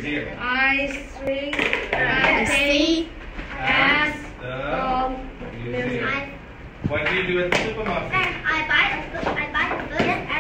museum. I see at the museum. What do you do at the supermarket? I buy the food